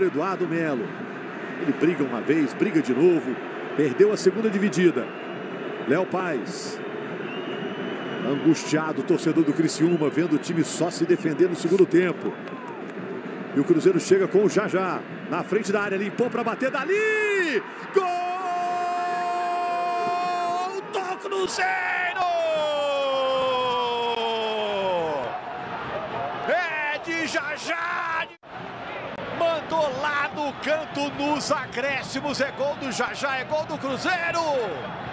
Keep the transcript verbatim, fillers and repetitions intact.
jogador Eduardo Melo. Ele briga uma vez, briga de novo. Perdeu a segunda dividida. Léo Paz. Angustiado, torcedor do Criciúma, vendo o time só se defender no segundo tempo. E o Cruzeiro chega com o Jajá. Na frente da área, limpou para bater dali. Gol do Cruzeiro! É de Jajá! Mandou lá no canto nos acréscimos. É gol do Jajá, é gol do Cruzeiro!